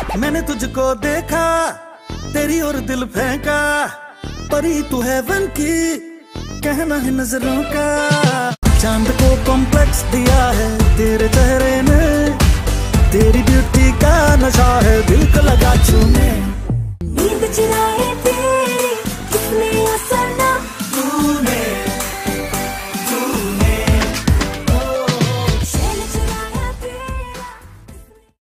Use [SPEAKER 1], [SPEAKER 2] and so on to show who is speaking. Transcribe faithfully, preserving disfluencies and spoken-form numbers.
[SPEAKER 1] मैंने तुझको देखा, तेरी और दिल फेंका, परी तू हेवन की, कहना है नजरों का। चांद को कॉम्प्लेक्स दिया है तेरे चेहरे ने, तेरी ब्यूटी का नशा है दिल को लगा छूने।
[SPEAKER 2] नींद चुराए